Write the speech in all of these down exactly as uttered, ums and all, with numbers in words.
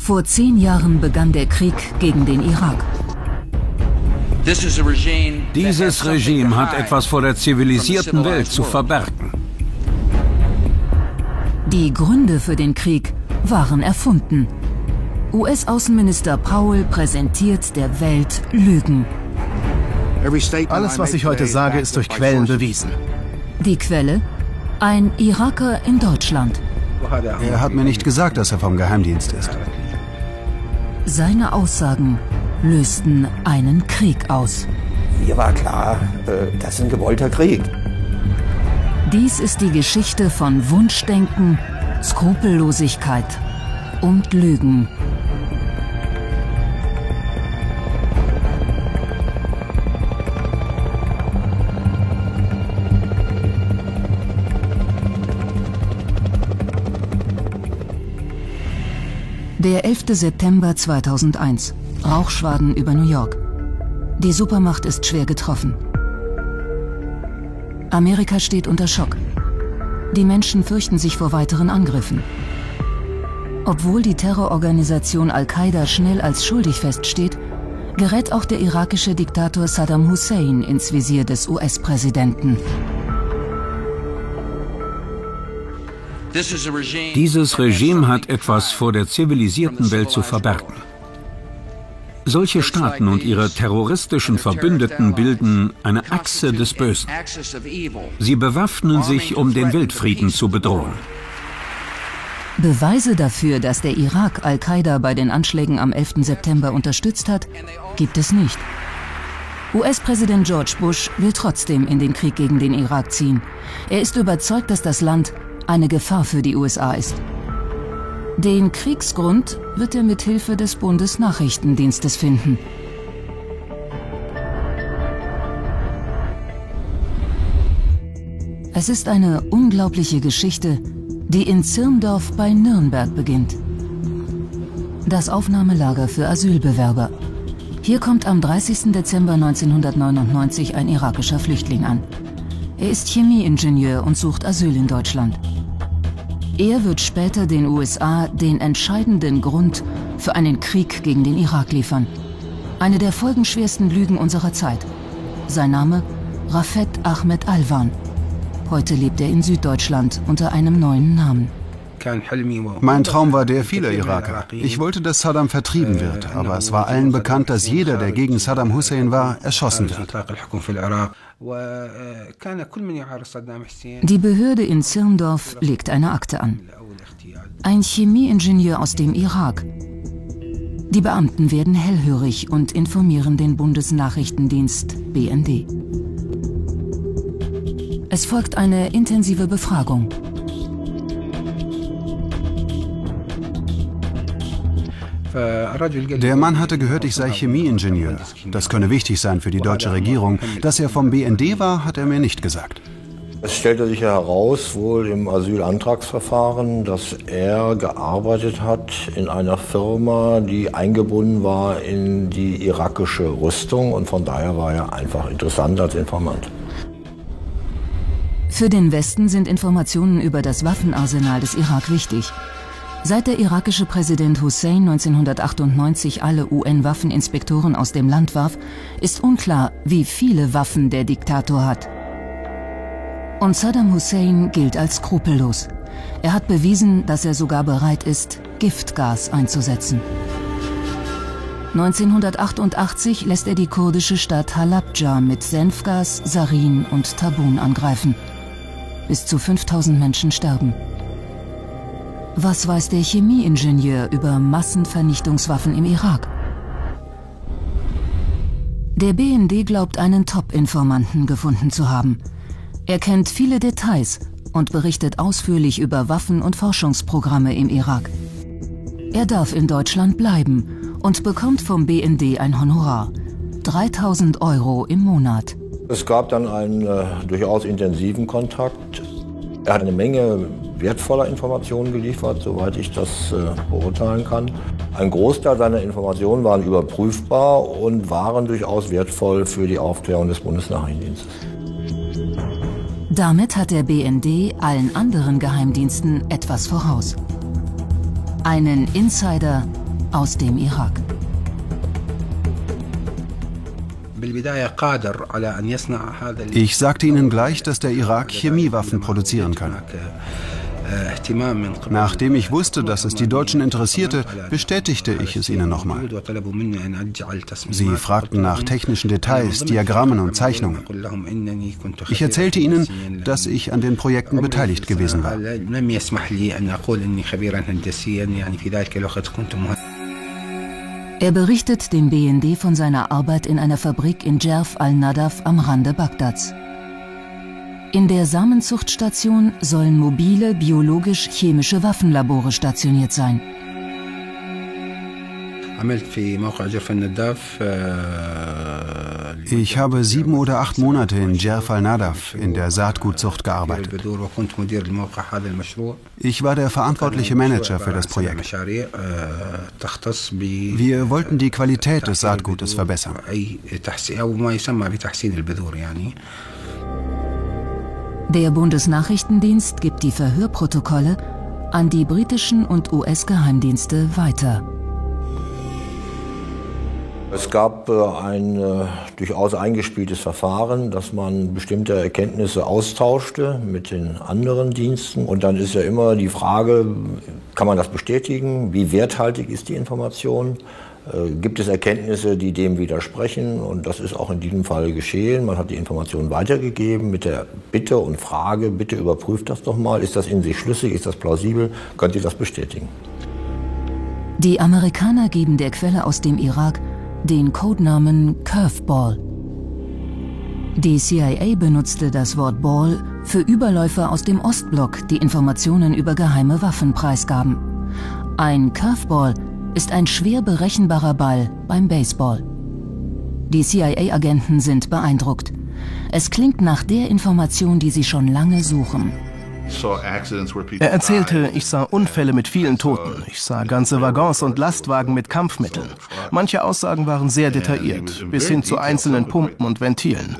Vor zehn Jahren begann der Krieg gegen den Irak. Dieses Regime hat etwas vor der zivilisierten Welt zu verbergen. Die Gründe für den Krieg waren erfunden. U S-Außenminister Powell präsentiert der Welt Lügen. Alles, was ich heute sage, ist durch Quellen bewiesen. Die Quelle? Ein Iraker in Deutschland. Er hat mir nicht gesagt, dass er vom Geheimdienst ist. Seine Aussagen lösten einen Krieg aus. Mir war klar, das ist ein gewollter Krieg. Dies ist die Geschichte von Wunschdenken, Skrupellosigkeit und Lügen. Der elfte September zweitausendeins. Rauchschwaden über New York. Die Supermacht ist schwer getroffen. Amerika steht unter Schock. Die Menschen fürchten sich vor weiteren Angriffen. Obwohl die Terrororganisation Al-Qaida schnell als schuldig feststeht, gerät auch der irakische Diktator Saddam Hussein ins Visier des U S-Präsidenten. Dieses Regime hat etwas vor der zivilisierten Welt zu verbergen. Solche Staaten und ihre terroristischen Verbündeten bilden eine Achse des Bösen. Sie bewaffnen sich, um den Weltfrieden zu bedrohen. Beweise dafür, dass der Irak Al-Qaida bei den Anschlägen am elften September unterstützt hat, gibt es nicht. U S-Präsident George Bush will trotzdem in den Krieg gegen den Irak ziehen. Er ist überzeugt, dass das Land eine Gefahr für die U S A ist. Den Kriegsgrund wird er mit Hilfe des Bundesnachrichtendienstes finden. Es ist eine unglaubliche Geschichte, die in Zirndorf bei Nürnberg beginnt. Das Aufnahmelager für Asylbewerber. Hier kommt am dreißigsten Dezember neunzehnhundertneunundneunzig ein irakischer Flüchtling an. Er ist Chemieingenieur und sucht Asyl in Deutschland. Er wird später den U S A den entscheidenden Grund für einen Krieg gegen den Irak liefern. Eine der folgenschwersten Lügen unserer Zeit. Sein Name? Rafet Ahmed Alwan. Heute lebt er in Süddeutschland unter einem neuen Namen. Mein Traum war der vieler Iraker. Ich wollte, dass Saddam vertrieben wird, aber es war allen bekannt, dass jeder, der gegen Saddam Hussein war, erschossen wird. Die Behörde in Zirndorf legt eine Akte an. Ein Chemieingenieur aus dem Irak. Die Beamten werden hellhörig und informieren den Bundesnachrichtendienst B N D. Es folgt eine intensive Befragung. Der Mann hatte gehört, ich sei Chemieingenieur. Das könne wichtig sein für die deutsche Regierung. Dass er vom B N D war, hat er mir nicht gesagt. Es stellte sich heraus, wohl im Asylantragsverfahren, dass er gearbeitet hat in einer Firma, die eingebunden war in die irakische Rüstung, und von daher war er einfach interessant als Informant. Für den Westen sind Informationen über das Waffenarsenal des Irak wichtig. Seit der irakische Präsident Hussein neunzehnhundertachtundneunzig alle U N-Waffeninspektoren aus dem Land warf, ist unklar, wie viele Waffen der Diktator hat. Und Saddam Hussein gilt als skrupellos. Er hat bewiesen, dass er sogar bereit ist, Giftgas einzusetzen. neunzehnhundertachtundachtzig lässt er die kurdische Stadt Halabja mit Senfgas, Sarin und Tabun angreifen. Bis zu fünftausend Menschen sterben. Was weiß der Chemieingenieur über Massenvernichtungswaffen im Irak? Der B N D glaubt, einen Top-Informanten gefunden zu haben. Er kennt viele Details und berichtet ausführlich über Waffen- und Forschungsprogramme im Irak. Er darf in Deutschland bleiben und bekommt vom B N D ein Honorar. dreitausend Euro im Monat. Es gab dann einen äh, durchaus intensiven Kontakt. Er hat eine Menge wertvoller Informationen geliefert, soweit ich das äh, beurteilen kann. Ein Großteil seiner Informationen waren überprüfbar und waren durchaus wertvoll für die Aufklärung des Bundesnachrichtendienstes. Damit hat der B N D allen anderen Geheimdiensten etwas voraus. Einen Insider aus dem Irak. Ich sagte ihnen gleich, dass der Irak Chemiewaffen produzieren kann. Nachdem ich wusste, dass es die Deutschen interessierte, bestätigte ich es ihnen nochmal. Sie fragten nach technischen Details, Diagrammen und Zeichnungen. Ich erzählte ihnen, dass ich an den Projekten beteiligt gewesen war. Er berichtet dem B N D von seiner Arbeit in einer Fabrik in Djerf al-Nadaf am Rande Bagdads. In der Samenzuchtstation sollen mobile, biologisch-chemische Waffenlabore stationiert sein. Ich habe sieben oder acht Monate in Djerf al-Nadaf in der Saatgutzucht gearbeitet. Ich war der verantwortliche Manager für das Projekt. Wir wollten die Qualität des Saatgutes verbessern. Der Bundesnachrichtendienst gibt die Verhörprotokolle an die britischen und U S-Geheimdienste weiter. Es gab äh, ein äh, durchaus eingespieltes Verfahren, dass man bestimmte Erkenntnisse austauschte mit den anderen Diensten. Und dann ist ja immer die Frage, kann man das bestätigen? Wie werthaltig ist die Information? Äh, gibt es Erkenntnisse, die dem widersprechen? Und das ist auch in diesem Fall geschehen. Man hat die Information weitergegeben mit der Bitte und Frage, bitte überprüft das doch mal. Ist das in sich schlüssig? Ist das plausibel? Könnt ihr das bestätigen? Die Amerikaner geben der Quelle aus dem Irak den Codenamen Curveball. Die C I A benutzte das Wort Ball für Überläufer aus dem Ostblock, die Informationen über geheime Waffen preisgaben. Ein Curveball ist ein schwer berechenbarer Ball beim Baseball. Die C I A-Agenten sind beeindruckt. Es klingt nach der Information, die sie schon lange suchen. Er erzählte, ich sah Unfälle mit vielen Toten. Ich sah ganze Waggons und Lastwagen mit Kampfmitteln. Manche Aussagen waren sehr detailliert, bis hin zu einzelnen Pumpen und Ventilen.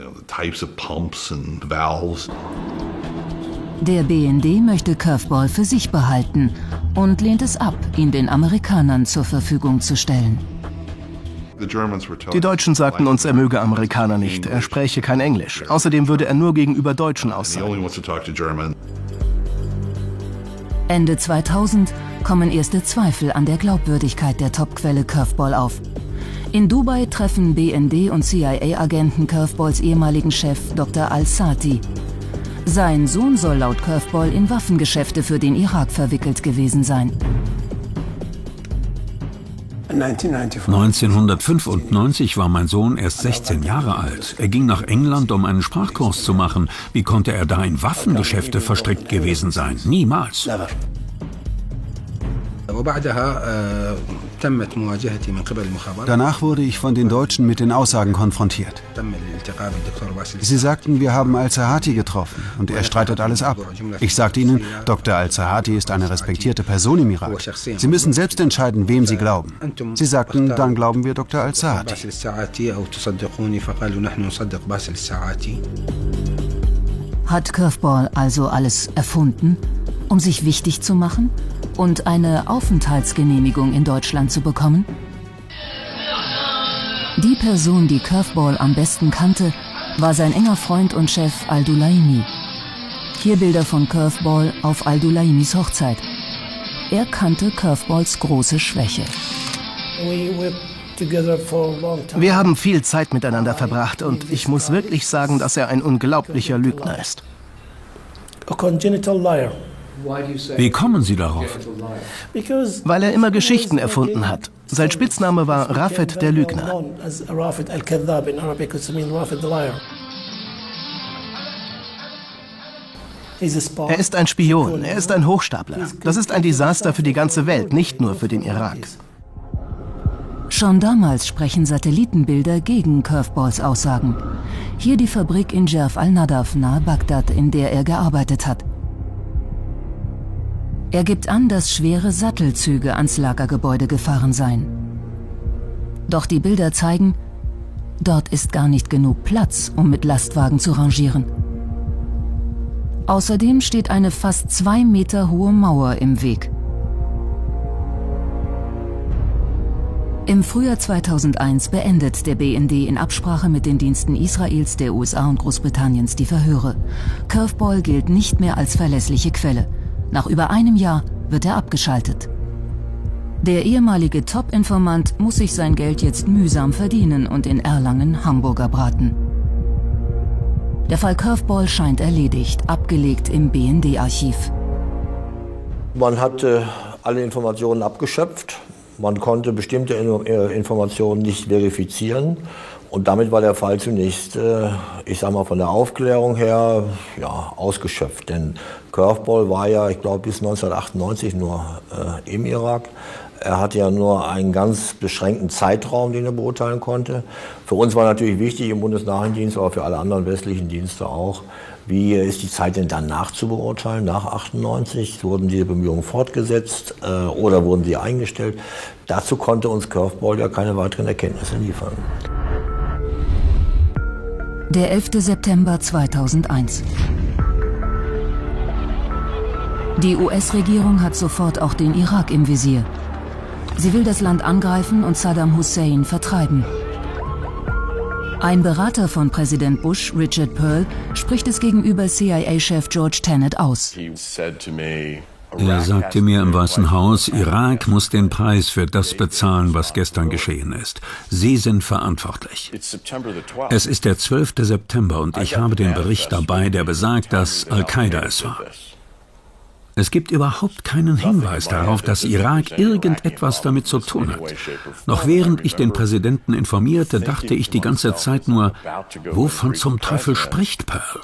Der B N D möchte Curveball für sich behalten und lehnt es ab, ihn den Amerikanern zur Verfügung zu stellen. Die Deutschen sagten uns, er möge Amerikaner nicht, er spräche kein Englisch. Außerdem würde er nur gegenüber Deutschen aussagen. Ende zweitausend kommen erste Zweifel an der Glaubwürdigkeit der Topquelle Curveball auf. In Dubai treffen B N D und C I A-Agenten Curveballs ehemaligen Chef Doktor Al-Sati. Sein Sohn soll laut Curveball in Waffengeschäfte für den Irak verwickelt gewesen sein. neunzehnhundertfünfundneunzig war mein Sohn erst sechzehn Jahre alt. Er ging nach England, um einen Sprachkurs zu machen. Wie konnte er da in Waffengeschäfte verstrickt gewesen sein? Niemals. Danach wurde ich von den Deutschen mit den Aussagen konfrontiert. Sie sagten, wir haben Al-Sahati getroffen und er streitet alles ab. Ich sagte ihnen, Doktor Al-Sahati ist eine respektierte Person im Irak. Sie müssen selbst entscheiden, wem Sie glauben. Sie sagten, dann glauben wir Doktor Al-Sahati. Hat Curveball also alles erfunden, um sich wichtig zu machen und eine Aufenthaltsgenehmigung in Deutschland zu bekommen? Die Person, die Curveball am besten kannte, war sein enger Freund und Chef Al-Dulaimi. Hier Bilder von Curveball auf Al-Dulaimis Hochzeit. Er kannte Curveballs große Schwäche. Wir haben viel Zeit miteinander verbracht und ich muss wirklich sagen, dass er ein unglaublicher Lügner ist. Wie kommen Sie darauf? Weil er immer Geschichten erfunden hat. Sein Spitzname war Rafet der Lügner. Er ist ein Spion, er ist ein Hochstapler. Das ist ein Desaster für die ganze Welt, nicht nur für den Irak. Schon damals sprechen Satellitenbilder gegen Curveballs Aussagen. Hier die Fabrik in Djerf al-Nadaf nahe Bagdad, in der er gearbeitet hat. Er gibt an, dass schwere Sattelzüge ans Lagergebäude gefahren seien. Doch die Bilder zeigen, dort ist gar nicht genug Platz, um mit Lastwagen zu rangieren. Außerdem steht eine fast zwei Meter hohe Mauer im Weg. Im Frühjahr zweitausendeins beendet der B N D in Absprache mit den Diensten Israels, der U S A und Großbritanniens die Verhöre. Curveball gilt nicht mehr als verlässliche Quelle. Nach über einem Jahr wird er abgeschaltet. Der ehemalige Top-Informant muss sich sein Geld jetzt mühsam verdienen und in Erlangen Hamburger braten. Der Fall Curveball scheint erledigt, abgelegt im B N D-Archiv. Man hatte alle Informationen abgeschöpft. Man konnte bestimmte Informationen nicht verifizieren. Und damit war der Fall zunächst, ich sag mal, von der Aufklärung her, ja, ausgeschöpft. Denn Curveball war ja, ich glaube, bis neunzehnhundertachtundneunzig nur äh, im Irak. Er hatte ja nur einen ganz beschränkten Zeitraum, den er beurteilen konnte. Für uns war natürlich wichtig im Bundesnachrichtendienst, aber für alle anderen westlichen Dienste auch, wie ist die Zeit denn danach zu beurteilen, nach achtundneunzig? Wurden diese Bemühungen fortgesetzt äh, oder wurden sie eingestellt? Dazu konnte uns Curveball ja keine weiteren Erkenntnisse liefern. Der elfte September zweitausendeins. Die U S-Regierung hat sofort auch den Irak im Visier. Sie will das Land angreifen und Saddam Hussein vertreiben. Ein Berater von Präsident Bush, Richard Pearl, spricht es gegenüber C I A-Chef George Tenet aus. Er sagte mir im Weißen Haus, Irak muss den Preis für das bezahlen, was gestern geschehen ist. Sie sind verantwortlich. Es ist der zwölfte September und ich habe den Bericht dabei, der besagt, dass Al-Qaida es war. Es gibt überhaupt keinen Hinweis darauf, dass Irak irgendetwas damit zu tun hat. Noch während ich den Präsidenten informierte, dachte ich die ganze Zeit nur, wovon zum Teufel spricht Pearl?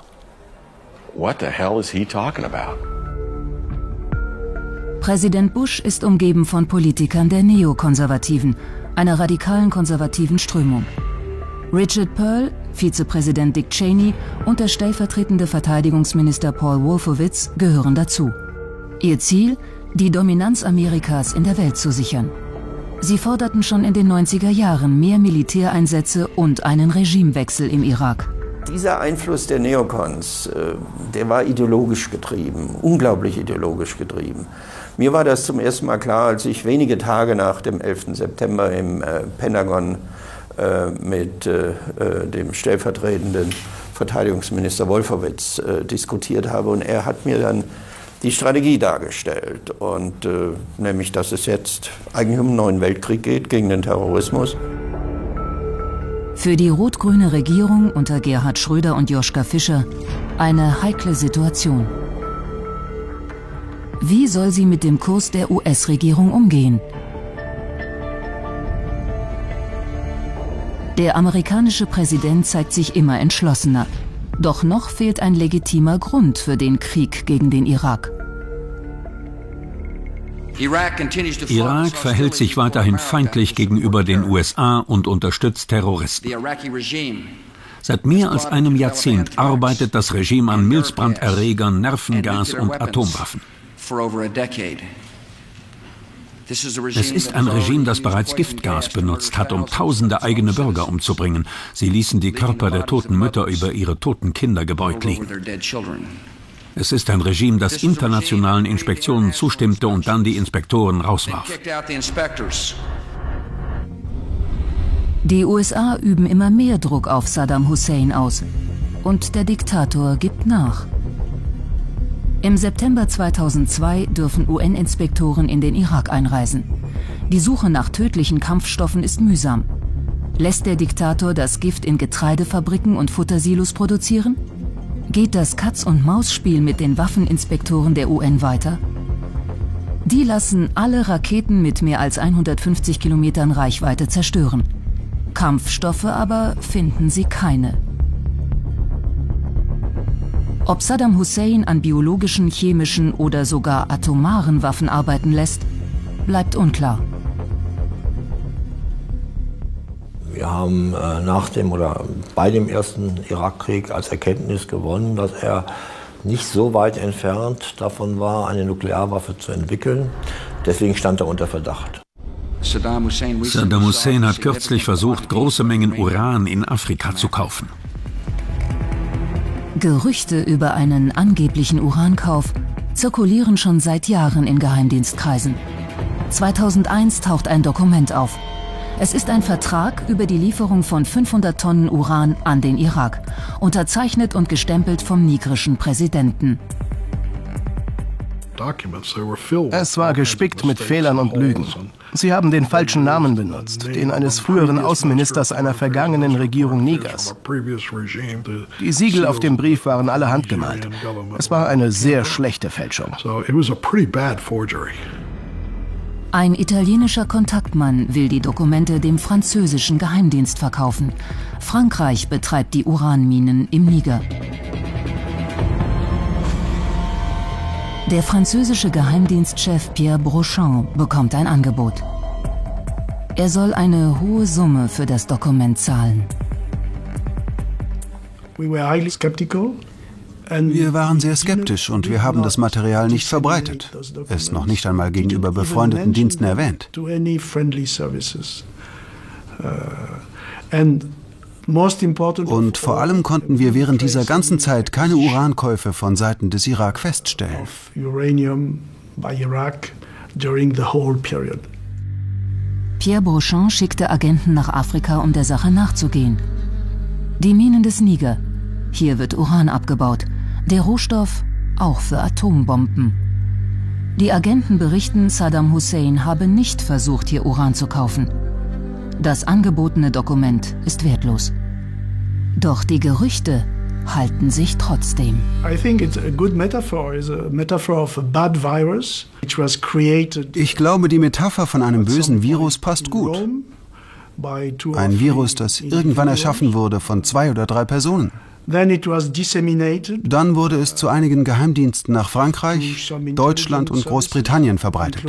Präsident Bush ist umgeben von Politikern der Neokonservativen, einer radikalen konservativen Strömung. Richard Pearl, Vizepräsident Dick Cheney und der stellvertretende Verteidigungsminister Paul Wolfowitz gehören dazu. Ihr Ziel, die Dominanz Amerikas in der Welt zu sichern. Sie forderten schon in den neunziger Jahren mehr Militäreinsätze und einen Regimewechsel im Irak. Dieser Einfluss der Neokons, der war ideologisch getrieben, unglaublich ideologisch getrieben. Mir war das zum ersten Mal klar, als ich wenige Tage nach dem elften September im Pentagon mit dem stellvertretenden Verteidigungsminister Wolfowitz diskutiert habe. Und er hat mir dann die Strategie dargestellt, und äh, nämlich, dass es jetzt eigentlich um einen neuen Weltkrieg geht gegen den Terrorismus. Für die rot-grüne Regierung unter Gerhard Schröder und Joschka Fischer eine heikle Situation. Wie soll sie mit dem Kurs der U S-Regierung umgehen? Der amerikanische Präsident zeigt sich immer entschlossener. Doch noch fehlt ein legitimer Grund für den Krieg gegen den Irak. Irak verhält sich weiterhin feindlich gegenüber den U S A und unterstützt Terroristen. Seit mehr als einem Jahrzehnt arbeitet das Regime an Milzbranderregern, Nervengas und Atomwaffen. Es ist ein Regime, das bereits Giftgas benutzt hat, um tausende eigene Bürger umzubringen. Sie ließen die Körper der toten Mütter über ihre toten Kinder gebeugt liegen. Es ist ein Regime, das internationalen Inspektionen zustimmte und dann die Inspektoren rauswarf. Die U S A üben immer mehr Druck auf Saddam Hussein aus. Und der Diktator gibt nach. Im September zweitausendzwei dürfen U N-Inspektoren in den Irak einreisen. Die Suche nach tödlichen Kampfstoffen ist mühsam. Lässt der Diktator das Gift in Getreidefabriken und Futtersilos produzieren? Geht das Katz-und-Maus-Spiel mit den Waffeninspektoren der U N weiter? Die lassen alle Raketen mit mehr als hundertfünfzig Kilometern Reichweite zerstören. Kampfstoffe aber finden sie keine. Ob Saddam Hussein an biologischen, chemischen oder sogar atomaren Waffen arbeiten lässt, bleibt unklar. Wir haben äh, nach dem oder bei dem ersten Irakkrieg als Erkenntnis gewonnen, dass er nicht so weit entfernt davon war, eine Nuklearwaffe zu entwickeln. Deswegen stand er unter Verdacht. Saddam Hussein hat kürzlich versucht, große Mengen Uran in Afrika zu kaufen. Gerüchte über einen angeblichen Urankauf zirkulieren schon seit Jahren in Geheimdienstkreisen. zweitausendeins taucht ein Dokument auf. Es ist ein Vertrag über die Lieferung von fünfhundert Tonnen Uran an den Irak, unterzeichnet und gestempelt vom nigrischen Präsidenten. Es war gespickt mit Fehlern und Lügen. Sie haben den falschen Namen benutzt, den eines früheren Außenministers einer vergangenen Regierung Nigers. Die Siegel auf dem Brief waren alle handgemalt. Es war eine sehr schlechte Fälschung. Ein italienischer Kontaktmann will die Dokumente dem französischen Geheimdienst verkaufen. Frankreich betreibt die Uranminen im Niger. Der französische Geheimdienstchef Pierre Brochand bekommt ein Angebot. Er soll eine hohe Summe für das Dokument zahlen. Wir waren sehr skeptisch und wir haben das Material nicht verbreitet, es noch nicht einmal gegenüber befreundeten Diensten erwähnt. Und vor allem konnten wir während dieser ganzen Zeit keine Urankäufe von Seiten des Irak feststellen. Pierre Brochand schickte Agenten nach Afrika, um der Sache nachzugehen. Die Minen des Niger. Hier wird Uran abgebaut. Der Rohstoff auch für Atombomben. Die Agenten berichten, Saddam Hussein habe nicht versucht, hier Uran zu kaufen. Das angebotene Dokument ist wertlos. Doch die Gerüchte halten sich trotzdem. Ich glaube, die Metapher von einem bösen Virus passt gut. Ein Virus, das irgendwann erschaffen wurde von zwei oder drei Personen. Dann wurde es zu einigen Geheimdiensten nach Frankreich, Deutschland und Großbritannien verbreitet.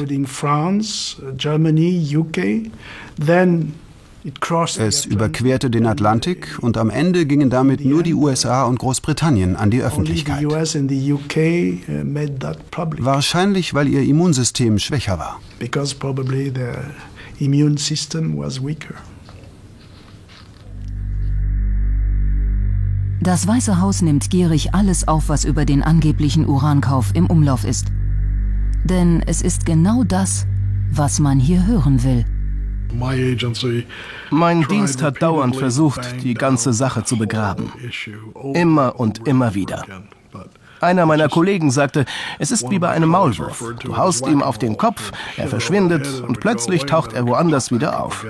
Es überquerte den Atlantik und am Ende gingen damit nur die U S A und Großbritannien an die Öffentlichkeit. Wahrscheinlich, weil ihr Immunsystem schwächer war. Das Weiße Haus nimmt gierig alles auf, was über den angeblichen Urankauf im Umlauf ist. Denn es ist genau das, was man hier hören will. Mein Dienst hat dauernd versucht, die ganze Sache zu begraben. Immer und immer wieder. Einer meiner Kollegen sagte, es ist wie bei einem Maulwurf. Du haust ihm auf den Kopf, er verschwindet und plötzlich taucht er woanders wieder auf.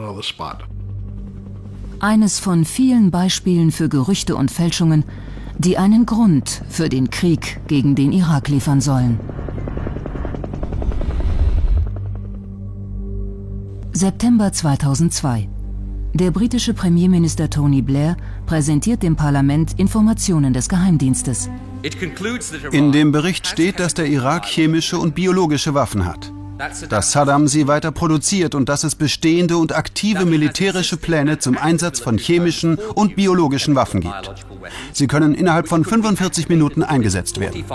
Eines von vielen Beispielen für Gerüchte und Fälschungen, die einen Grund für den Krieg gegen den Irak liefern sollen. September zweitausendzwei. Der britische Premierminister Tony Blair präsentiert dem Parlament Informationen des Geheimdienstes. In dem Bericht steht, dass der Irak chemische und biologische Waffen hat. Dass Saddam sie weiter produziert und dass es bestehende und aktive militärische Pläne zum Einsatz von chemischen und biologischen Waffen gibt. Sie können innerhalb von fünfundvierzig Minuten eingesetzt werden.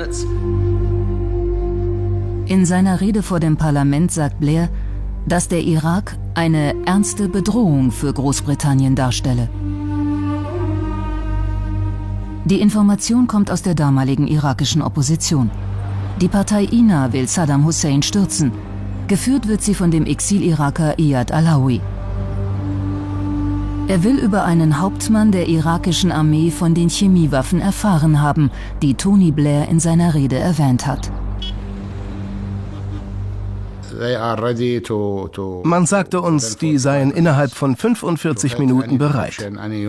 In seiner Rede vor dem Parlament sagt Blair, dass der Irak eine ernste Bedrohung für Großbritannien darstelle. Die Information kommt aus der damaligen irakischen Opposition. Die Partei I N A will Saddam Hussein stürzen. Geführt wird sie von dem Exil-Iraker Iyad Allawi. Er will über einen Hauptmann der irakischen Armee von den Chemiewaffen erfahren haben, die Tony Blair in seiner Rede erwähnt hat. Man sagte uns, die seien innerhalb von fünfundvierzig Minuten bereit.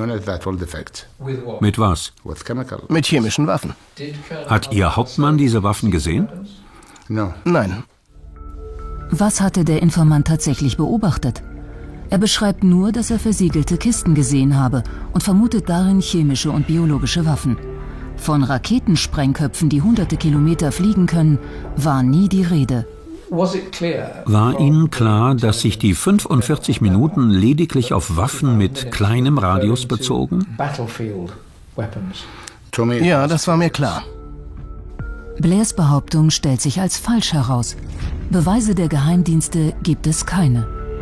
Mit was? Mit chemischen Waffen. Hat Ihr Hauptmann diese Waffen gesehen? Nein. Was hatte der Informant tatsächlich beobachtet? Er beschreibt nur, dass er versiegelte Kisten gesehen habe und vermutet darin chemische und biologische Waffen. Von Raketensprengköpfen, die hunderte Kilometer fliegen können, war nie die Rede. War Ihnen klar, dass sich die fünfundvierzig Minuten lediglich auf Waffen mit kleinem Radius bezogen? Ja, das war mir klar. Blairs Behauptung stellt sich als falsch heraus. Beweise der Geheimdienste gibt es keine.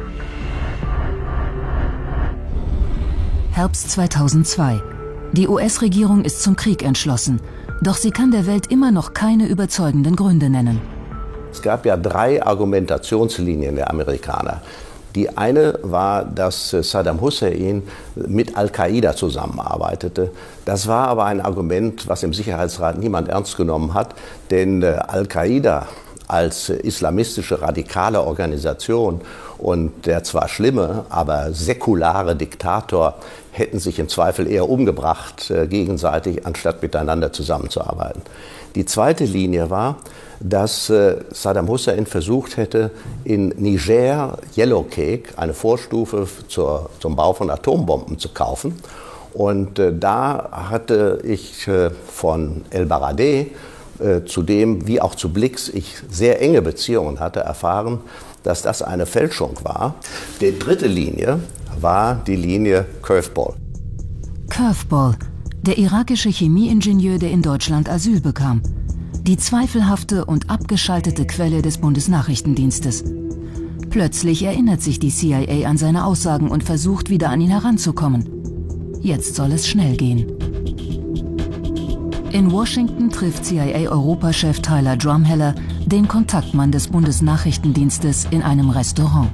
Herbst zweitausendzwei. Die U S-Regierung ist zum Krieg entschlossen, doch sie kann der Welt immer noch keine überzeugenden Gründe nennen. Es gab ja drei Argumentationslinien der Amerikaner. Die eine war, dass Saddam Hussein mit Al-Qaida zusammenarbeitete. Das war aber ein Argument, was im Sicherheitsrat niemand ernst genommen hat, denn Al-Qaida als islamistische radikale Organisation und der zwar schlimme, aber säkulare Diktator hätten sich im Zweifel eher umgebracht äh, gegenseitig, anstatt miteinander zusammenzuarbeiten. Die zweite Linie war, dass äh, Saddam Hussein versucht hätte, in Niger Yellowcake, eine Vorstufe zur, zum Bau von Atombomben, zu kaufen. Und äh, da hatte ich äh, von El Baradei, äh, zu dem wie auch zu Blix ich sehr enge Beziehungen hatte, erfahren, dass das eine Fälschung war. Die dritte Linie war die Linie Curveball. Curveball, der irakische Chemieingenieur, der in Deutschland Asyl bekam. Die zweifelhafte und abgeschaltete Quelle des Bundesnachrichtendienstes. Plötzlich erinnert sich die C I A an seine Aussagen und versucht wieder an ihn heranzukommen. Jetzt soll es schnell gehen. In Washington trifft C I A-Europachef Tyler Drumheller den Kontaktmann des Bundesnachrichtendienstes in einem Restaurant.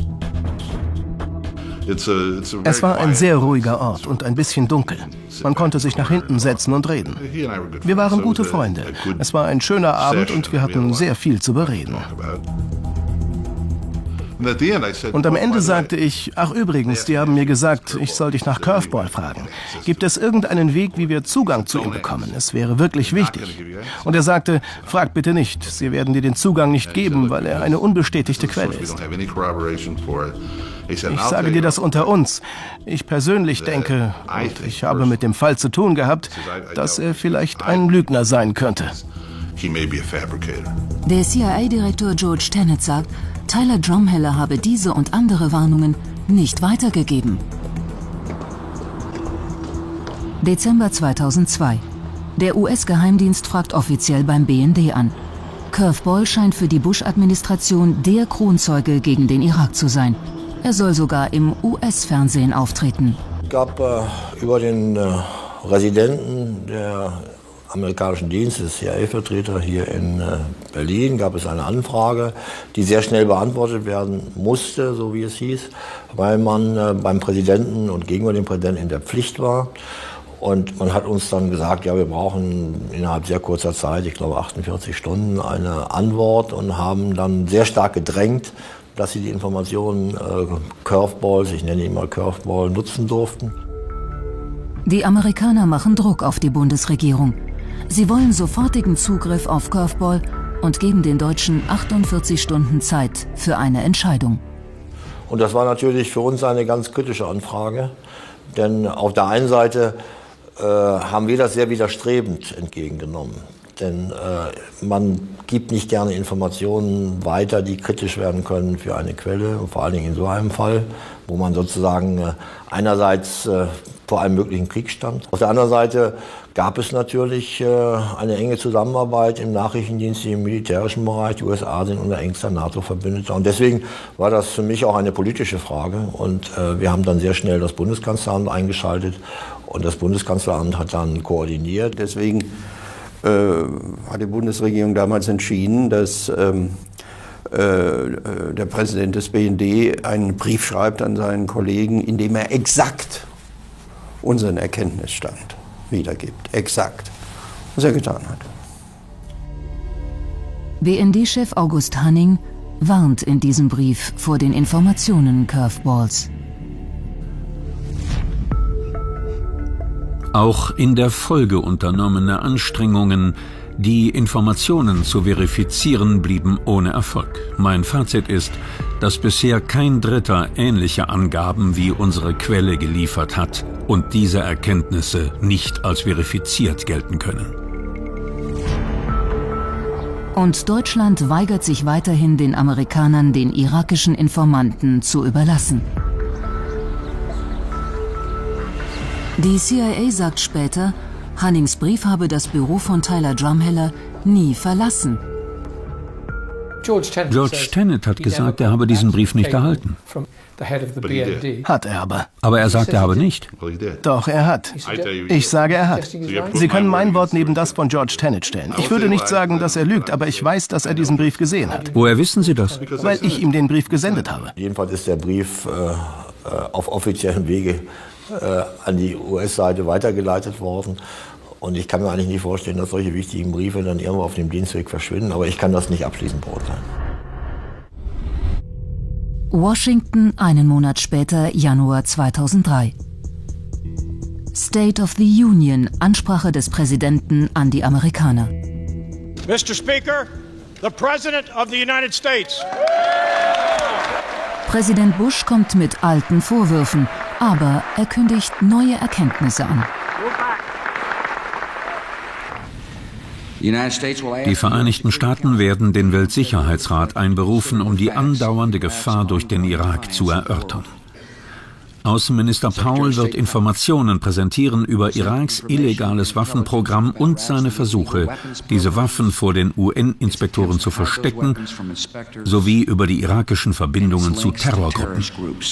Es war ein sehr ruhiger Ort und ein bisschen dunkel. Man konnte sich nach hinten setzen und reden. Wir waren gute Freunde. Es war ein schöner Abend und wir hatten sehr viel zu bereden. Und am Ende sagte ich, ach übrigens, die haben mir gesagt, ich soll dich nach Curveball fragen. Gibt es irgendeinen Weg, wie wir Zugang zu ihm bekommen? Es wäre wirklich wichtig. Und er sagte, frag bitte nicht, sie werden dir den Zugang nicht geben, weil er eine unbestätigte Quelle ist. Ich sage dir das unter uns. Ich persönlich denke, und ich habe mit dem Fall zu tun gehabt, dass er vielleicht ein Lügner sein könnte. Der C I A-Direktor George Tenet sagt, Tyler Drumheller habe diese und andere Warnungen nicht weitergegeben. Dezember zweitausendzwei. Der U S-Geheimdienst fragt offiziell beim B N D an. Curveball scheint für die Bush-Administration der Kronzeuge gegen den Irak zu sein. Er soll sogar im U S-Fernsehen auftreten. Es gab äh, über den äh, Residenten der amerikanischen Dienstes, C I A-Vertreter hier in äh, Berlin, gab es eine Anfrage, die sehr schnell beantwortet werden musste, so wie es hieß, weil man äh, beim Präsidenten und gegenüber dem Präsidenten in der Pflicht war. Und man hat uns dann gesagt, ja, wir brauchen innerhalb sehr kurzer Zeit, ich glaube achtundvierzig Stunden, eine Antwort und haben dann sehr stark gedrängt, dass sie die Informationen äh, Curveballs, ich nenne ihn mal Curveball, nutzen durften. Die Amerikaner machen Druck auf die Bundesregierung. Sie wollen sofortigen Zugriff auf Curveball und geben den Deutschen achtundvierzig Stunden Zeit für eine Entscheidung. Und das war natürlich für uns eine ganz kritische Anfrage, denn auf der einen Seite äh, haben wir das sehr widerstrebend entgegengenommen. Denn äh, man gibt nicht gerne Informationen weiter, die kritisch werden können für eine Quelle, und vor allen Dingen in so einem Fall, wo man sozusagen äh, einerseits äh, vor einem möglichen Krieg stand. Auf der anderen Seite gab es natürlich äh, eine enge Zusammenarbeit im Nachrichtendienst, im militärischen Bereich. Die U S A sind unser engster NATO-Verbündeter. Und deswegen war das für mich auch eine politische Frage. Und äh, wir haben dann sehr schnell das Bundeskanzleramt eingeschaltet. Und das Bundeskanzleramt hat dann koordiniert. Deswegen äh, hat die Bundesregierung damals entschieden, dass ähm, äh, der Präsident des B N D einen Brief schreibt an seinen Kollegen, in dem er exakt unseren Erkenntnisstand wiedergibt. Exakt. Was er getan hat. B N D-Chef August Hanning warnt in diesem Brief vor den Informationen Curveballs. Auch in der Folge unternommene Anstrengungen, die Informationen zu verifizieren, blieben ohne Erfolg. Mein Fazit ist, dass bisher kein Dritter ähnliche Angaben wie unsere Quelle geliefert hat und diese Erkenntnisse nicht als verifiziert gelten können. Und Deutschland weigert sich weiterhin, den Amerikanern den irakischen Informanten zu überlassen. Die C I A sagt später, Hannings Brief habe das Büro von Tyler Drumheller nie verlassen. George Tenet hat gesagt, er habe diesen Brief nicht erhalten. Hat er aber. Aber er sagt, er habe nicht. Doch, er hat. Ich sage, er hat. Sie können mein Wort neben das von George Tenet stellen. Ich würde nicht sagen, dass er lügt, aber ich weiß, dass er diesen Brief gesehen hat. Woher wissen Sie das? Weil ich ihm den Brief gesendet habe. Jedenfalls ist der Brief äh, auf offiziellem Wege äh, an die U S-Seite weitergeleitet worden. Und ich kann mir eigentlich nicht vorstellen, dass solche wichtigen Briefe dann irgendwo auf dem Dienstweg verschwinden. Aber ich kann das nicht abschließend beurteilen. Washington, einen Monat später, Januar zweitausenddrei. State of the Union, Ansprache des Präsidenten an die Amerikaner. Mister Speaker, the President of the United States. Präsident Bush kommt mit alten Vorwürfen, aber er kündigt neue Erkenntnisse an. Die Vereinigten Staaten werden den Weltsicherheitsrat einberufen, um die andauernde Gefahr durch den Irak zu erörtern. Außenminister Powell wird Informationen präsentieren über Iraks illegales Waffenprogramm und seine Versuche, diese Waffen vor den U N-Inspektoren zu verstecken, sowie über die irakischen Verbindungen zu Terrorgruppen.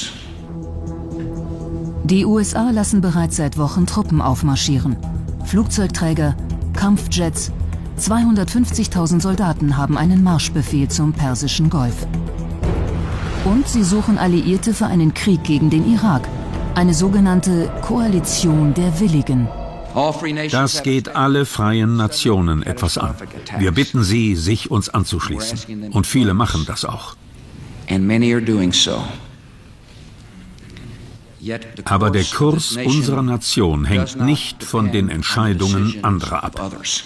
Die U S A lassen bereits seit Wochen Truppen aufmarschieren. Flugzeugträger, Kampfjets, zweihundertfünfzigtausend Soldaten haben einen Marschbefehl zum Persischen Golf. Und sie suchen Alliierte für einen Krieg gegen den Irak, eine sogenannte Koalition der Willigen. Das geht alle freien Nationen etwas an. Wir bitten sie, sich uns anzuschließen. Und viele machen das auch. Aber der Kurs unserer Nation hängt nicht von den Entscheidungen anderer ab.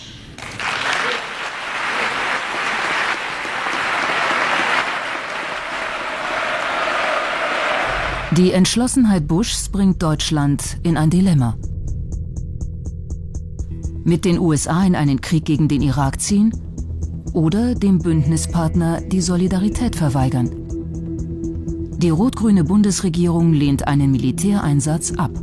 Die Entschlossenheit Bushs bringt Deutschland in ein Dilemma. Mit den U S A in einen Krieg gegen den Irak ziehen oder dem Bündnispartner die Solidarität verweigern. Die rot-grüne Bundesregierung lehnt einen Militäreinsatz ab.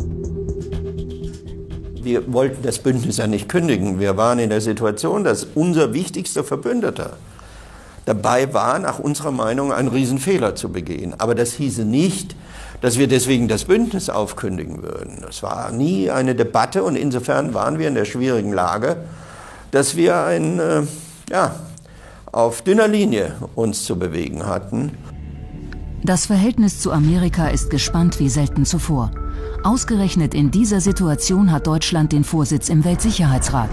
Wir wollten das Bündnis ja nicht kündigen. Wir waren in der Situation, dass unser wichtigster Verbündeter dabei war, nach unserer Meinung einen Riesenfehler zu begehen. Aber das hieße nicht, dass wir deswegen das Bündnis aufkündigen würden. Das war nie eine Debatte und insofern waren wir in der schwierigen Lage, dass wir ein, äh, ja, auf dünner Linie uns zu bewegen hatten. Das Verhältnis zu Amerika ist gespannt wie selten zuvor. Ausgerechnet in dieser Situation hat Deutschland den Vorsitz im Weltsicherheitsrat.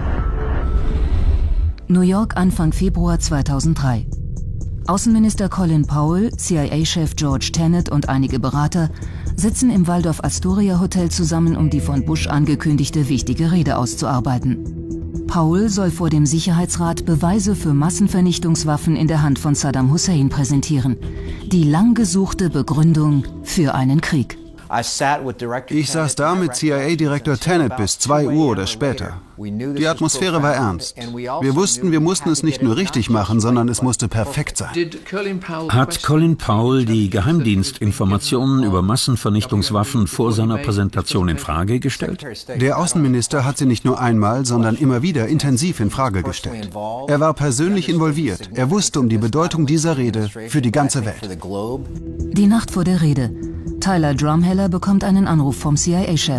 New York, Anfang Februar zweitausenddrei. Außenminister Colin Powell, C I A-Chef George Tenet und einige Berater sitzen im Waldorf Astoria Hotel zusammen, um die von Bush angekündigte wichtige Rede auszuarbeiten. Powell soll vor dem Sicherheitsrat Beweise für Massenvernichtungswaffen in der Hand von Saddam Hussein präsentieren. Die lang gesuchte Begründung für einen Krieg. Ich saß da mit C I A-Direktor Tenet bis zwei Uhr oder später. Die Atmosphäre war ernst. Wir wussten, wir mussten es nicht nur richtig machen, sondern es musste perfekt sein. Hat Colin Powell die Geheimdienstinformationen über Massenvernichtungswaffen vor seiner Präsentation in Frage gestellt? Der Außenminister hat sie nicht nur einmal, sondern immer wieder intensiv in Frage gestellt. Er war persönlich involviert. Er wusste um die Bedeutung dieser Rede für die ganze Welt. Die Nacht vor der Rede. Tyler Drumheller bekommt einen Anruf vom C I A-Chef.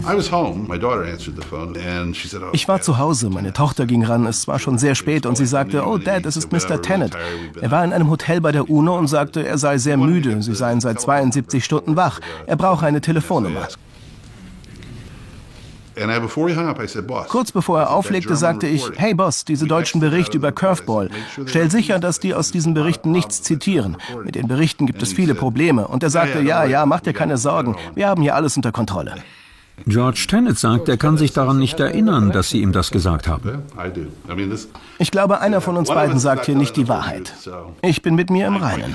Ich war zu Hause, meine Tochter ging ran, es war schon sehr spät und sie sagte, oh Dad, es ist Mister Tenet. Er war in einem Hotel bei der UNO und sagte, er sei sehr müde, sie seien seit zweiundsiebzig Stunden wach, er brauche eine Telefonnummer. Kurz bevor er auflegte, sagte ich, hey Boss, diese deutschen Berichte über Curveball, stell sicher, dass die aus diesen Berichten nichts zitieren. Mit den Berichten gibt es viele Probleme. Und er sagte, ja, ja, mach dir keine Sorgen, wir haben hier alles unter Kontrolle. George Tenet sagt, er kann sich daran nicht erinnern, dass Sie ihm das gesagt haben. Ich glaube, einer von uns beiden sagt hier nicht die Wahrheit. Ich bin mit mir im Reinen.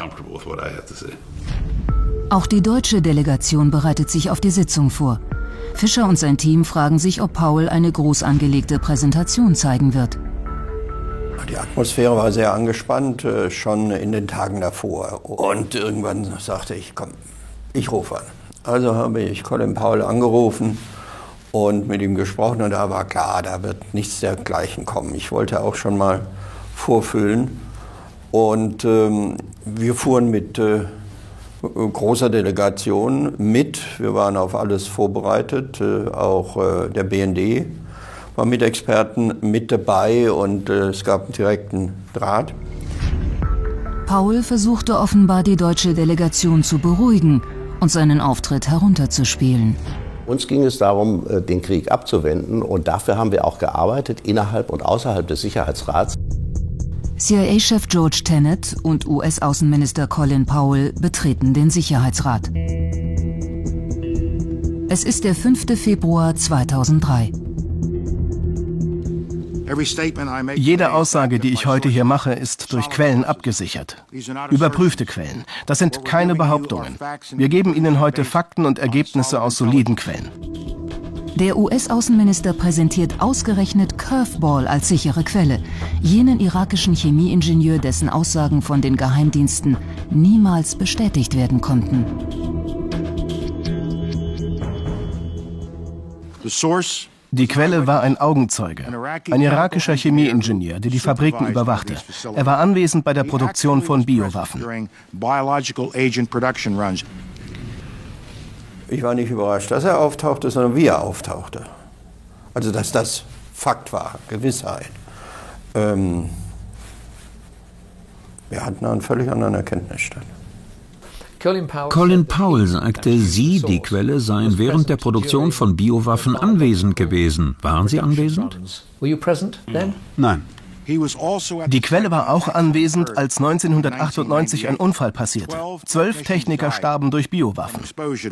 Auch die deutsche Delegation bereitet sich auf die Sitzung vor. Fischer und sein Team fragen sich, ob Powell eine groß angelegte Präsentation zeigen wird. Die Atmosphäre war sehr angespannt, schon in den Tagen davor. Und irgendwann sagte ich, komm, ich rufe an. Also habe ich Colin Powell angerufen und mit ihm gesprochen. Und da war klar, da wird nichts dergleichen kommen. Ich wollte auch schon mal vorfühlen. Und ähm, wir fuhren mit äh, großer Delegation mit. Wir waren auf alles vorbereitet. Äh, auch äh, der B N D war mit Experten mit dabei und äh, es gab einen direkten Draht. Paul versuchte offenbar, die deutsche Delegation zu beruhigen und seinen Auftritt herunterzuspielen. Uns ging es darum, den Krieg abzuwenden, und dafür haben wir auch gearbeitet, innerhalb und außerhalb des Sicherheitsrats. C I A-Chef George Tenet und U S-Außenminister Colin Powell betreten den Sicherheitsrat. Es ist der fünfte Februar zweitausenddrei. Jede Aussage, die ich heute hier mache, ist durch Quellen abgesichert. Überprüfte Quellen. Das sind keine Behauptungen. Wir geben Ihnen heute Fakten und Ergebnisse aus soliden Quellen. Der U S-Außenminister präsentiert ausgerechnet Curveball als sichere Quelle, jenen irakischen Chemieingenieur, dessen Aussagen von den Geheimdiensten niemals bestätigt werden konnten. Die Quelle war ein Augenzeuge, ein irakischer Chemieingenieur, der die Fabriken überwachte. Er war anwesend bei der Produktion von Biowaffen. Ich war nicht überrascht, dass er auftauchte, sondern wie er auftauchte. Also, dass das Fakt war, Gewissheit. Ähm, wir hatten einen völlig anderen Erkenntnisstand. Colin Powell sagte, Sie, die Quelle, seien während der Produktion von Biowaffen anwesend gewesen. Waren Sie anwesend? Nein. Die Quelle war auch anwesend, als neunzehnhundertachtundneunzig ein Unfall passierte. Zwölf Techniker starben durch Biowaffen.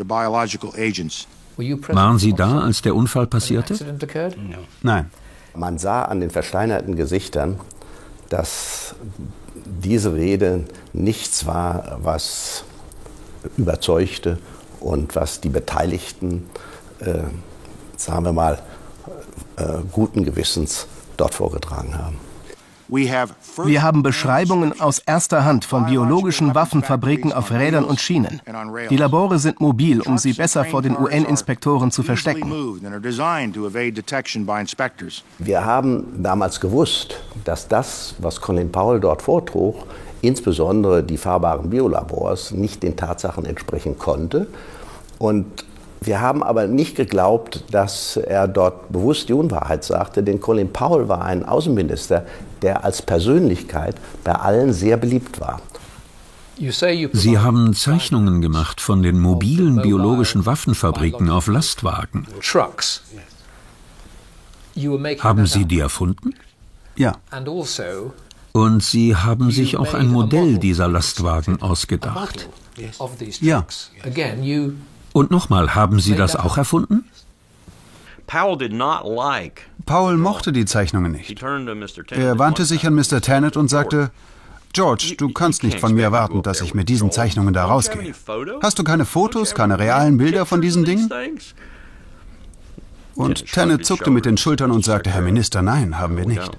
Waren Sie da, als der Unfall passierte? Nein. Man sah an den versteinerten Gesichtern, dass diese Rede nichts war, was überzeugte und was die Beteiligten, äh, sagen wir mal, äh, guten Gewissens dort vorgetragen haben. Wir haben Beschreibungen aus erster Hand von biologischen Waffenfabriken auf Rädern und Schienen. Die Labore sind mobil, um sie besser vor den U N-Inspektoren zu verstecken. Wir haben damals gewusst, dass das, was Colin Powell dort vortrug, insbesondere die fahrbaren Biolabors, nicht den Tatsachen entsprechen konnte. Und wir haben aber nicht geglaubt, dass er dort bewusst die Unwahrheit sagte, denn Colin Powell war ein Außenminister, der als Persönlichkeit bei allen sehr beliebt war. Sie haben Zeichnungen gemacht von den mobilen biologischen Waffenfabriken auf Lastwagen. Haben Sie die erfunden? Ja. Und Sie haben sich auch ein Modell dieser Lastwagen ausgedacht? Ja. Und nochmal, haben Sie das auch erfunden? Powell mochte die Zeichnungen nicht. Er wandte sich an Mister Tenet und sagte, George, du kannst nicht von mir erwarten, dass ich mit diesen Zeichnungen da rausgehe. Hast du keine Fotos, keine realen Bilder von diesen Dingen? Und Tenet zuckte mit den Schultern und sagte, Herr Minister, nein, haben wir nicht.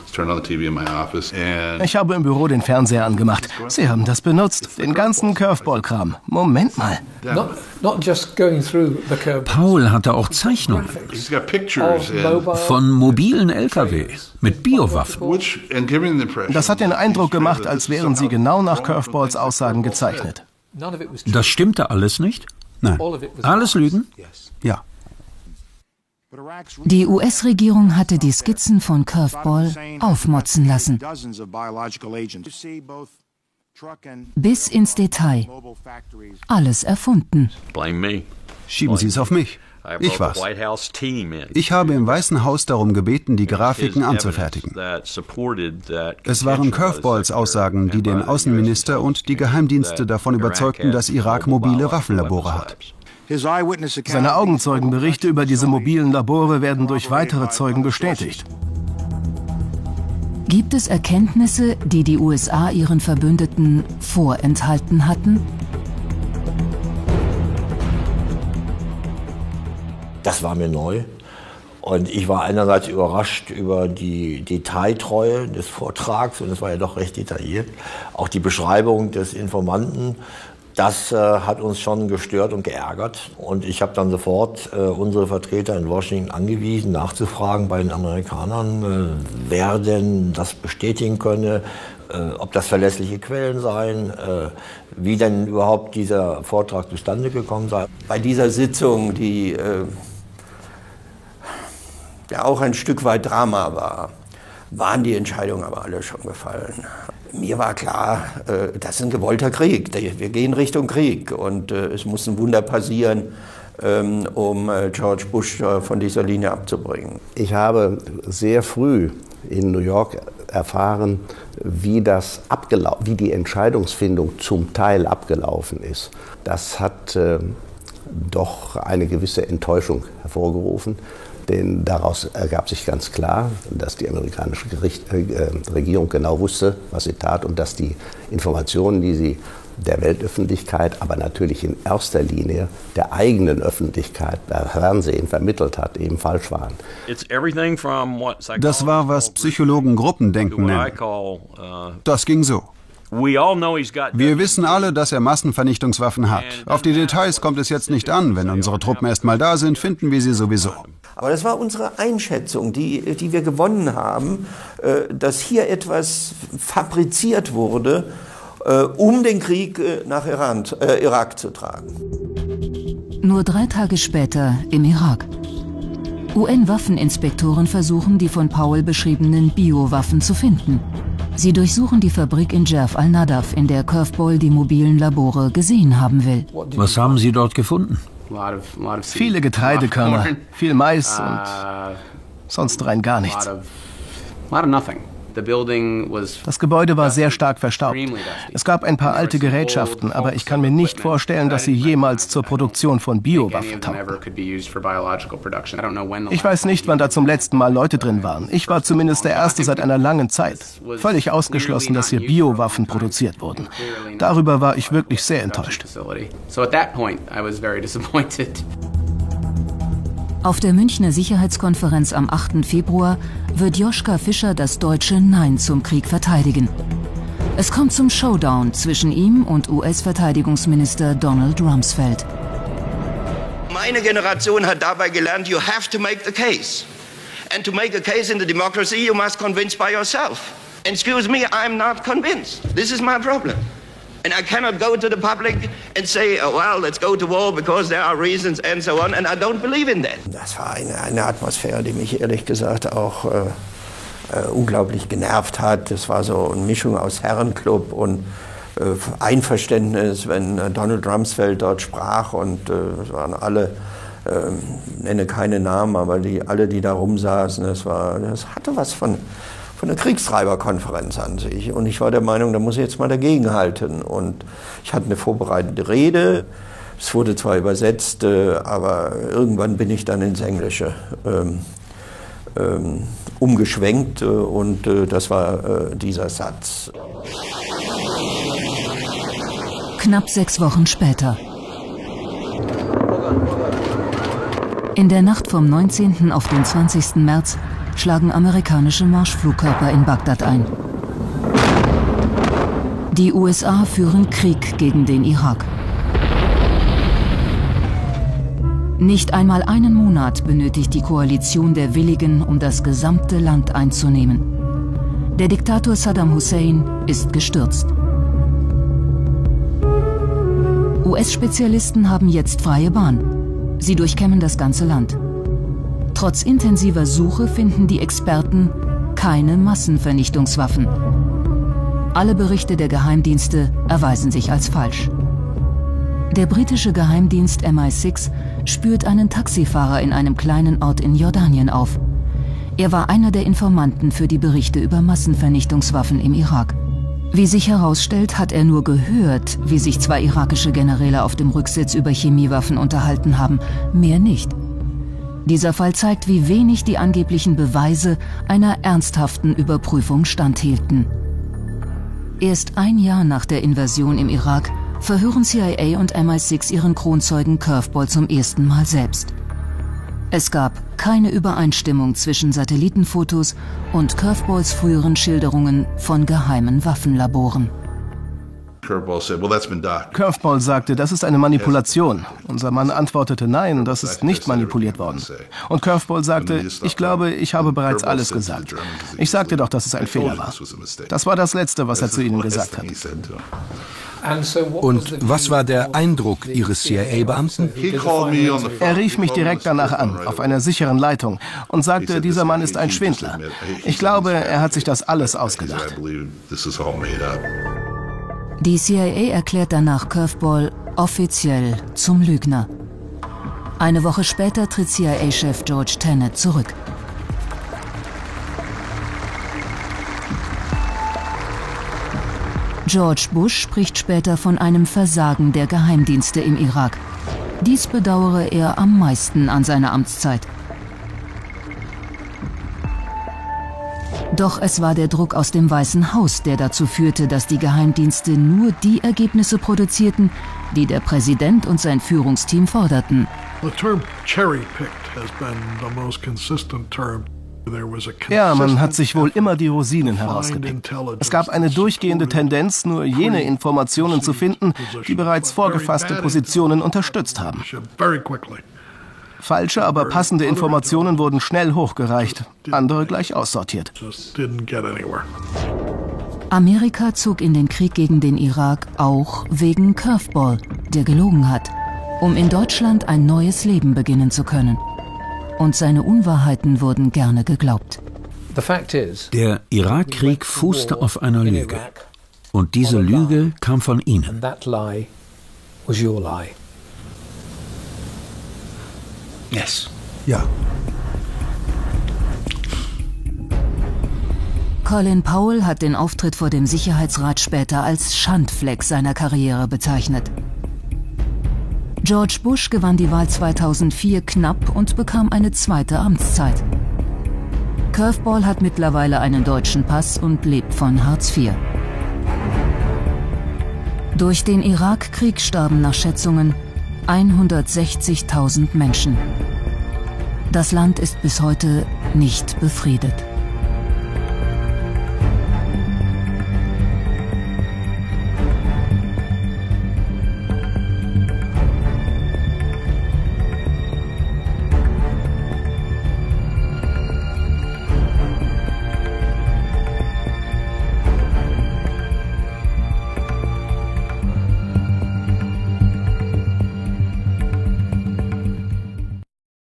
Ich habe im Büro den Fernseher angemacht. Sie haben das benutzt, den ganzen Curveball-Kram. Moment mal. Powell hatte auch Zeichnungen von mobilen L K W mit Biowaffen. Das hat den Eindruck gemacht, als wären sie genau nach Curveballs Aussagen gezeichnet. Das stimmte alles nicht? Nein. Alles Lügen? Ja. Die U S-Regierung hatte die Skizzen von Curveball aufmotzen lassen. Bis ins Detail. Alles erfunden. Schieben Sie es auf mich. Ich war's. Ich habe im Weißen Haus darum gebeten, die Grafiken anzufertigen. Es waren Curveballs Aussagen, die den Außenminister und die Geheimdienste davon überzeugten, dass Irak mobile Waffenlabore hat. Seine Augenzeugenberichte über diese mobilen Labore werden durch weitere Zeugen bestätigt. Gibt es Erkenntnisse, die die U S A ihren Verbündeten vorenthalten hatten? Das war mir neu. Und ich war einerseits überrascht über die Detailtreue des Vortrags, und es war ja doch recht detailliert. Auch die Beschreibung des Informanten. Das äh, hat uns schon gestört und geärgert. Und ich habe dann sofort äh, unsere Vertreter in Washington angewiesen, nachzufragen bei den Amerikanern, äh, wer denn das bestätigen könne, äh, ob das verlässliche Quellen seien, äh, wie denn überhaupt dieser Vortrag zustande gekommen sei. Bei dieser Sitzung, die äh, ja auch ein Stück weit Drama war, waren die Entscheidungen aber alle schon gefallen. Mir war klar, äh, das ist ein gewollter Krieg. Wir gehen Richtung Krieg und äh, es muss ein Wunder passieren, ähm, um äh, George Bush äh, von dieser Linie abzubringen. Ich habe sehr früh in New York erfahren, wie, das wie die Entscheidungsfindung zum Teil abgelaufen ist. Das hat äh, doch eine gewisse Enttäuschung hervorgerufen. Denn daraus ergab sich ganz klar, dass die amerikanische Gericht, äh, Regierung genau wusste, was sie tat und dass die Informationen, die sie der Weltöffentlichkeit, aber natürlich in erster Linie der eigenen Öffentlichkeit per Fernsehen vermittelt hat, eben falsch waren. Das war, was Psychologen Gruppendenken nennen. Das ging so. Wir wissen alle, dass er Massenvernichtungswaffen hat. Auf die Details kommt es jetzt nicht an. Wenn unsere Truppen erst mal da sind, finden wir sie sowieso. Aber das war unsere Einschätzung, die, die wir gewonnen haben, dass hier etwas fabriziert wurde, um den Krieg nach Iran, äh, Irak zu tragen. Nur drei Tage später im Irak. U N-Waffeninspektoren versuchen, die von Powell beschriebenen Biowaffen zu finden. Sie durchsuchen die Fabrik in Jerf al-Nadaf, in der Curveball die mobilen Labore gesehen haben will. Was haben Sie dort gefunden? Viele Getreidekörner, viel Mais und sonst rein gar nichts. Das Gebäude war sehr stark verstaubt. Es gab ein paar alte Gerätschaften, aber ich kann mir nicht vorstellen, dass sie jemals zur Produktion von Biowaffen taugten. Ich weiß nicht, wann da zum letzten Mal Leute drin waren. Ich war zumindest der Erste seit einer langen Zeit. Völlig ausgeschlossen, dass hier Biowaffen produziert wurden. Darüber war ich wirklich sehr enttäuscht. Auf der Münchner Sicherheitskonferenz am achten Februar wird Joschka Fischer das deutsche Nein zum Krieg verteidigen. Es kommt zum Showdown zwischen ihm und U S-Verteidigungsminister Donald Rumsfeld. Meine Generation hat dabei gelernt, you have to make the case. And to make a case in the democracy, you must convince by yourself. Excuse me, I'm not convinced. This is my problem. And I cannot go to the public and say, oh, well, let's go to war because there are reasons and so on, and I don't believe in that. Das war eine, eine Atmosphäre, die mich ehrlich gesagt auch äh, äh, unglaublich genervt hat. Das war so eine Mischung aus Herrenclub und äh, Einverständnis, wenn äh, Donald Rumsfeld dort sprach und äh, es waren alle, äh, nenne keine Namen, aber die, alle, die da rumsaßen, das, war, das hatte was von... eine Kriegstreiberkonferenz an sich. Und ich war der Meinung, da muss ich jetzt mal dagegen halten. Und ich hatte eine vorbereitete Rede. Es wurde zwar übersetzt, aber irgendwann bin ich dann ins Englische ähm, ähm, umgeschwenkt. Und äh, das war äh, dieser Satz. Knapp sechs Wochen später. In der Nacht vom neunzehnten auf den zwanzigsten März schlagen amerikanische Marschflugkörper in Bagdad ein. Die U S A führen Krieg gegen den Irak. Nicht einmal einen Monat benötigt die Koalition der Willigen, um das gesamte Land einzunehmen. Der Diktator Saddam Hussein ist gestürzt. U S-Spezialisten haben jetzt freie Bahn. Sie durchkämmen das ganze Land. Trotz intensiver Suche finden die Experten keine Massenvernichtungswaffen. Alle Berichte der Geheimdienste erweisen sich als falsch. Der britische Geheimdienst M I sechs spürt einen Taxifahrer in einem kleinen Ort in Jordanien auf. Er war einer der Informanten für die Berichte über Massenvernichtungswaffen im Irak. Wie sich herausstellt, hat er nur gehört, wie sich zwei irakische Generäle auf dem Rücksitz über Chemiewaffen unterhalten haben, mehr nicht. Dieser Fall zeigt, wie wenig die angeblichen Beweise einer ernsthaften Überprüfung standhielten. Erst ein Jahr nach der Invasion im Irak verhören C I A und M I sechs ihren Kronzeugen Curveball zum ersten Mal selbst. Es gab keine Übereinstimmung zwischen Satellitenfotos und Curveballs früheren Schilderungen von geheimen Waffenlaboren. Curveball sagte, das ist eine Manipulation. Unser Mann antwortete, nein, das ist nicht manipuliert worden. Und Curveball sagte, ich glaube, ich habe bereits alles gesagt. Ich sagte doch, dass es ein Fehler war. Das war das Letzte, was er zu ihnen gesagt hat. Und was war der Eindruck Ihres C I A-Beamten? Er rief mich direkt danach an, auf einer sicheren Leitung, und sagte, dieser Mann ist ein Schwindler. Ich glaube, er hat sich das alles ausgedacht. Die C I A erklärt danach Curveball offiziell zum Lügner. Eine Woche später tritt C I A-Chef George Tenet zurück. George Bush spricht später von einem Versagen der Geheimdienste im Irak. Dies bedauere er am meisten an seiner Amtszeit. Doch es war der Druck aus dem Weißen Haus, der dazu führte, dass die Geheimdienste nur die Ergebnisse produzierten, die der Präsident und sein Führungsteam forderten. Ja, man hat sich wohl immer die Rosinen herausgepickt. Es gab eine durchgehende Tendenz, nur jene Informationen zu finden, die bereits vorgefasste Positionen unterstützt haben. Falsche, aber passende Informationen wurden schnell hochgereicht, andere gleich aussortiert. Amerika zog in den Krieg gegen den Irak auch wegen Curveball, der gelogen hat, um in Deutschland ein neues Leben beginnen zu können. Und seine Unwahrheiten wurden gerne geglaubt. Der Irakkrieg fußte auf einer Lüge. Und diese Lüge kam von Ihnen. Yes. Ja. Colin Powell hat den Auftritt vor dem Sicherheitsrat später als Schandfleck seiner Karriere bezeichnet. George Bush gewann die Wahl zweitausendvier knapp und bekam eine zweite Amtszeit. Curveball hat mittlerweile einen deutschen Pass und lebt von Hartz vier. Durch den Irakkrieg starben nach Schätzungen hundertsechzigtausend Menschen. Das Land ist bis heute nicht befriedet.